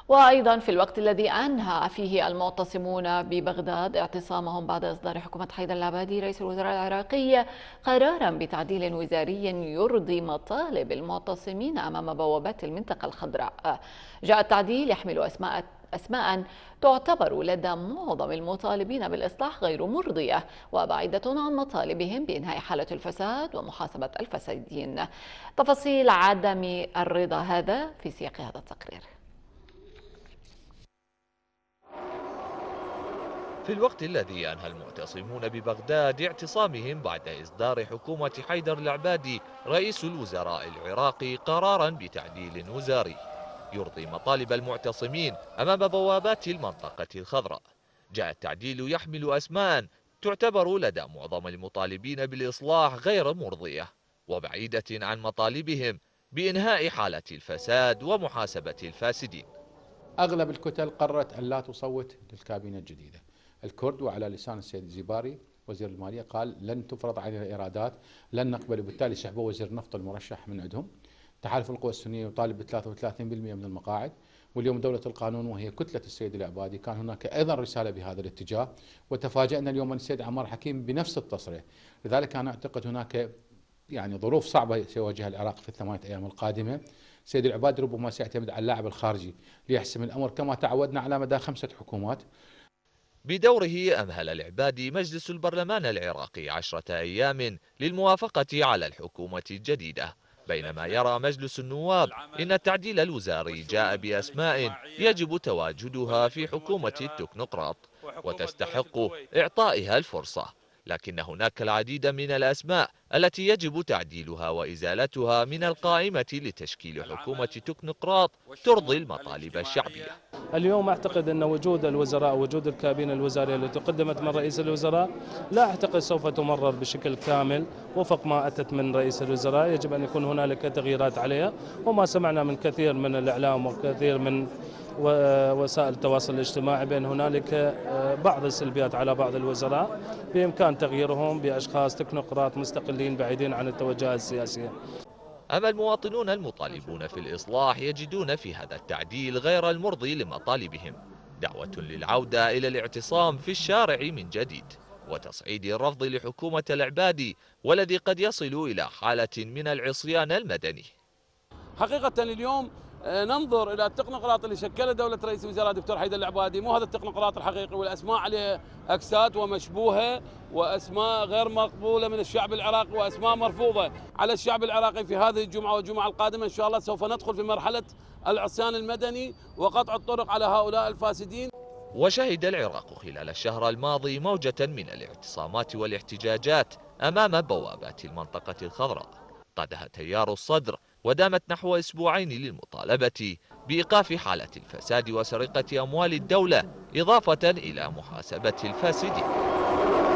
وأيضا في الوقت الذي أنهى فيه المعتصمون ببغداد اعتصامهم بعد إصدار حكومة حيدر العبادي رئيس الوزراء العراقي قرارا بتعديل وزاري يرضي مطالب المعتصمين أمام بوابات المنطقة الخضراء. جاء التعديل يحمل أسماء تعتبر لدى معظم المطالبين بالإصلاح غير مرضية وبعيدة عن مطالبهم بإنهاء حالة الفساد ومحاسبة الفاسدين. تفاصيل عدم الرضا هذا في سياق هذا التقرير. في الوقت الذي أنهى المعتصمون ببغداد اعتصامهم بعد إصدار حكومة حيدر العبادي رئيس الوزراء العراقي قرارا بتعديل وزاري يرضي مطالب المعتصمين أمام بوابات المنطقة الخضراء، جاء التعديل يحمل أسماء تعتبر لدى معظم المطالبين بالإصلاح غير مرضية وبعيدة عن مطالبهم بإنهاء حالة الفساد ومحاسبة الفاسدين. أغلب الكتل قررت أن لا تصوت للكابينة الجديدة. الكرد وعلى لسان السيد الزباري وزير المالية قال لن تفرض علينا إيرادات، لن نقبل، وبالتالي سحبوا وزير النفط المرشح من عندهم. تحالف القوى السنية يطالب ب 33% من المقاعد، واليوم دولة القانون وهي كتلة السيد العبادي كان هناك أيضا رسالة بهذا الاتجاه، وتفاجأنا اليوم من السيد عمار حكيم بنفس التصريح. لذلك أنا أعتقد هناك ظروف صعبة سيواجهها العراق في ال8 أيام القادمة. السيد العبادي ربما سيعتمد على اللاعب الخارجي ليحسم الأمر كما تعودنا على مدى 5 حكومات. بدوره أمهل العبادي مجلس البرلمان العراقي 10 أيام للموافقة على الحكومة الجديدة، بينما يرى مجلس النواب إن التعديل الوزاري جاء بأسماء يجب تواجدها في حكومة التكنوقراط وتستحق إعطائها الفرصة، لكن هناك العديد من الأسماء التي يجب تعديلها وإزالتها من القائمة لتشكيل حكومة تكنوقراط ترضي المطالب الشعبية. اليوم أعتقد أن وجود الوزراء وجود الكابينة الوزارية التي قدمت من رئيس الوزراء لا أعتقد سوف تمرر بشكل كامل وفق ما أتت من رئيس الوزراء. يجب أن يكون هنالك تغييرات عليها، وما سمعنا من كثير من الإعلام وكثير من وسائل التواصل الاجتماعي بأن هنالك بعض السلبيات على بعض الوزراء بإمكان تغييرهم بأشخاص تكنوقراط مستقلين بعيدين عن التوجهات السياسية. أما المواطنون المطالبون في الإصلاح يجدون في هذا التعديل غير المرضي لمطالبهم دعوة للعودة إلى الاعتصام في الشارع من جديد وتصعيد الرفض لحكومة العبادي، والذي قد يصل إلى حالة من العصيان المدني. حقيقة اليوم ننظر إلى التكنوقراط اللي شكله دولة رئيس الوزراء دكتور حيدر العبادي، مو هذا التكنوقراط الحقيقي، والأسماء عليه أكسات ومشبوهة وأسماء غير مقبولة من الشعب العراقي وأسماء مرفوضة على الشعب العراقي. في هذه الجمعة والجمعة القادمة إن شاء الله سوف ندخل في مرحلة العصيان المدني وقطع الطرق على هؤلاء الفاسدين. وشهد العراق خلال الشهر الماضي موجة من الاعتصامات والاحتجاجات أمام بوابات المنطقة الخضراء قادها تيار الصدر، ودامت نحو أسبوعين للمطالبة بإيقاف حالة الفساد وسرقة أموال الدولة إضافة إلى محاسبة الفاسدين.